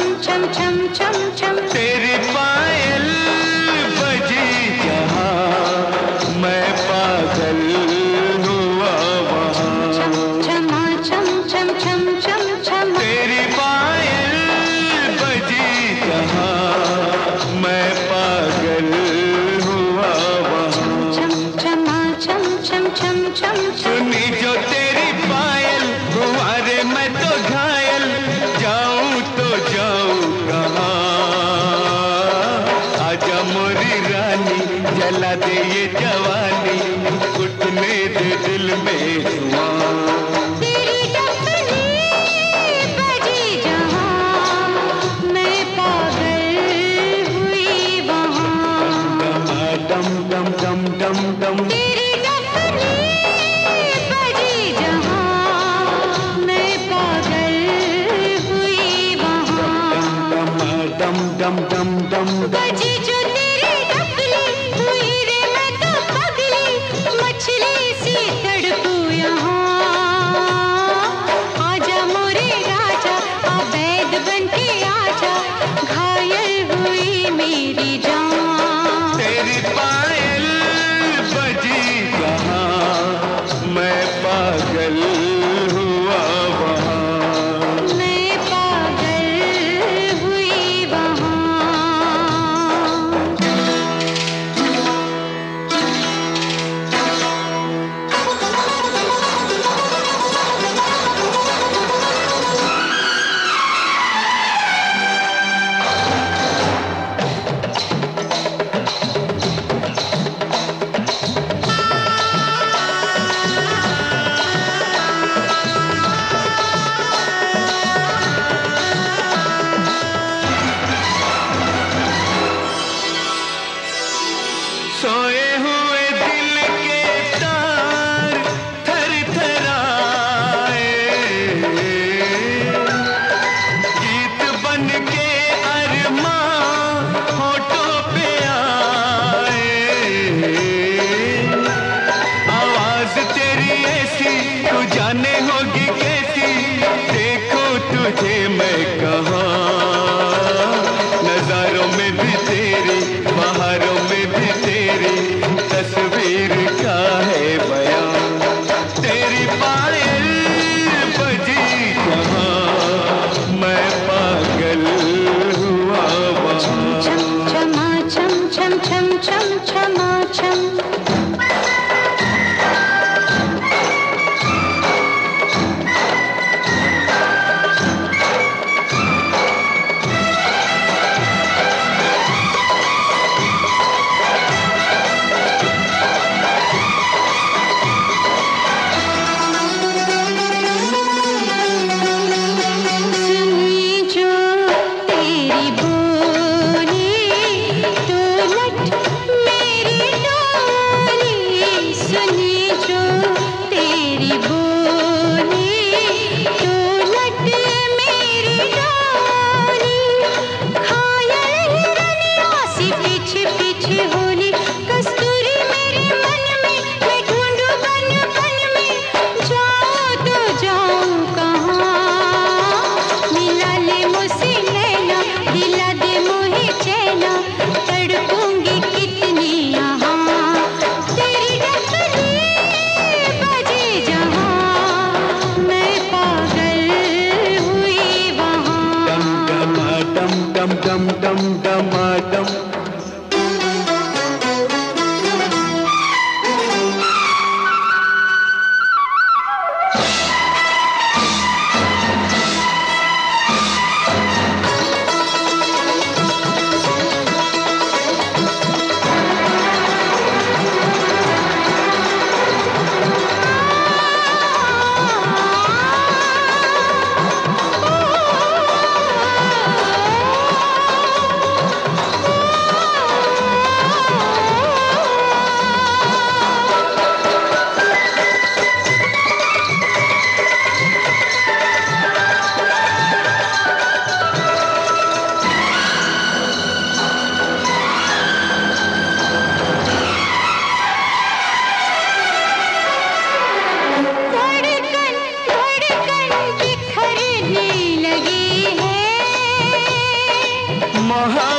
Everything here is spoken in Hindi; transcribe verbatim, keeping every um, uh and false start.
छम छम छम छम तेरी पायल बजी जहाँ मैं पागल हुआ वहाँ। छमा छम छम छम छम छम तेरी पायल बजी जहाँ मैं पागल हुआ वहाँ। छमा छम छम छम छम सुनी जो तेरी पायल तुम्हारे मैं तो घायल, जाऊं तो जाऊं कहाँ। आजा मोरी रानी जला दे ये जवानी, उठने दे दिल में धुआं। तेरी डफली बजी जहाँ मैं पागल हुई वहाँ। डम डम डम डम डम तेरी डफली बजी जहाँ मैं पागल हुई वहाँ। डम डम डम डम बजी जो तेरी डफली हुई रे मैं तो पगली, मछली सी तड़पूं यहाँ। आजा मोरे राजा अवैध बनके आजा, घायल हुई मेरी जान। तेरी पायल बजी जहाँ मैं पागल हुआ वहाँ। मैं पागल हुई वहाँ। सोए हुए दिल के तार थर थराए, गीत बन के अरमां होठों पे आए। आवाज तेरी ऐसी तू जाने होगी कैसी, देखो तुझे मैं कहाँ। नजारों में भी तेरी, बहारों में भी तेरी तस्वीर का है बयान। तेरी पायल बजी जहाँ मैं पागल हुआ वहाँ। छमा छम छम छम छम छमा छम सुनी जो तेरी बोली डोलट मेरी डोली। सुनी जो तेरी बोली डोलट मेरी डोली। घायल हिरनिया सी पीछे पीछे होली, कस्तूरी मेरे मन में मैं ढूंढूं बन बन में। जाऊं तो जाऊं कहाँ, मिला ले मुझसे नैना, दिला दे मोहे चैना, तड़पूंगी कितनी यहाँ। तेरी डफली बजी जहाँ मैं पागल हुई वहाँ। डम डम डम डम डम डम। आ वहाँ